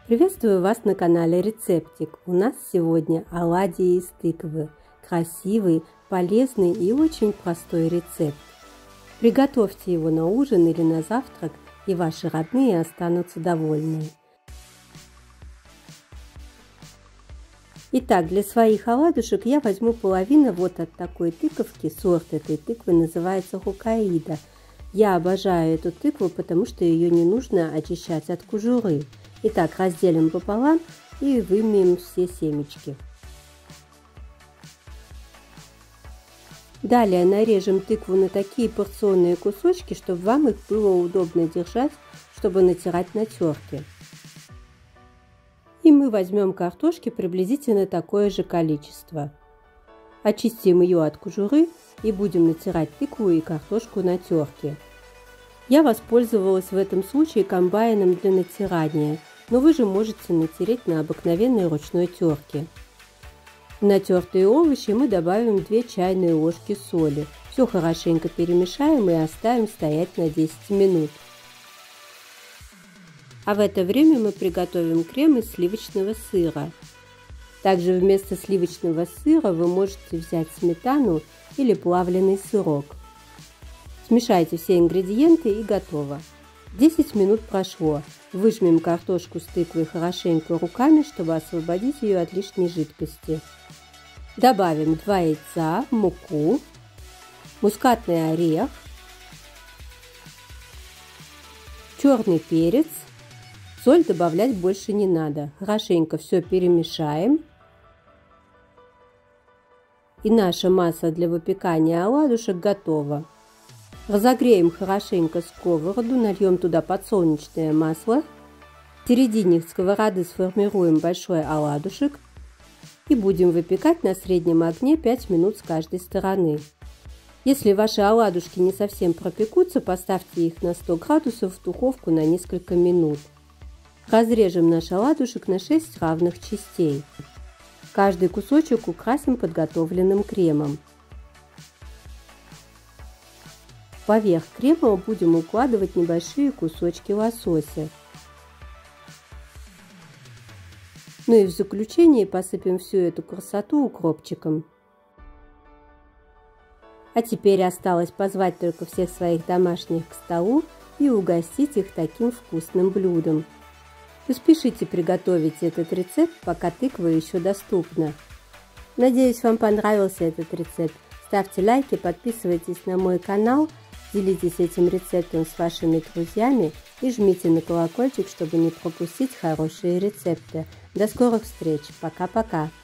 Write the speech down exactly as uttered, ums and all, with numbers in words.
Приветствую вас на канале Рецептик. У нас сегодня оладьи из тыквы. Красивый, полезный и очень простой рецепт. Приготовьте его на ужин или на завтрак, и ваши родные останутся довольны. Итак, для своих оладушек я возьму половину вот от такой тыковки. Сорт этой тыквы называется Хоккаидо. Я обожаю эту тыкву, потому что ее не нужно очищать от кожуры. Итак, разделим пополам и вымоем все семечки. Далее нарежем тыкву на такие порционные кусочки, чтобы вам их было удобно держать, чтобы натирать на терке. И мы возьмем картошки приблизительно такое же количество. Очистим ее от кожуры и будем натирать тыкву и картошку на терке. Я воспользовалась в этом случае комбайном для натирания, но вы же можете натереть на обыкновенной ручной терке. В натертые овощи мы добавим две чайные ложки соли. Все хорошенько перемешаем и оставим стоять на десять минут. А в это время мы приготовим крем из сливочного сыра. Также вместо сливочного сыра вы можете взять сметану или плавленый сырок. Смешайте все ингредиенты и готово. десять минут прошло. Выжмем картошку с тыквой хорошенько руками, чтобы освободить ее от лишней жидкости. Добавим два яйца, муку, мускатный орех, черный перец. Соль добавлять больше не надо. Хорошенько все перемешаем. И наша масса для выпекания оладушек готова. Разогреем хорошенько сковороду, нальем туда подсолнечное масло. В середине сковороды сформируем большой оладушек и будем выпекать на среднем огне пять минут с каждой стороны. Если ваши оладушки не совсем пропекутся, поставьте их на сто градусов в духовку на несколько минут. Разрежем наш оладушек на шесть равных частей. Каждый кусочек украсим подготовленным кремом. Поверх крема будем укладывать небольшие кусочки лосося. Ну и в заключение посыпем всю эту красоту укропчиком. А теперь осталось позвать только всех своих домашних к столу и угостить их таким вкусным блюдом. Поспешите приготовить этот рецепт, пока тыква еще доступна. Надеюсь, вам понравился этот рецепт. Ставьте лайки, подписывайтесь на мой канал, делитесь этим рецептом с вашими друзьями и жмите на колокольчик, чтобы не пропустить хорошие рецепты. До скорых встреч. Пока-пока.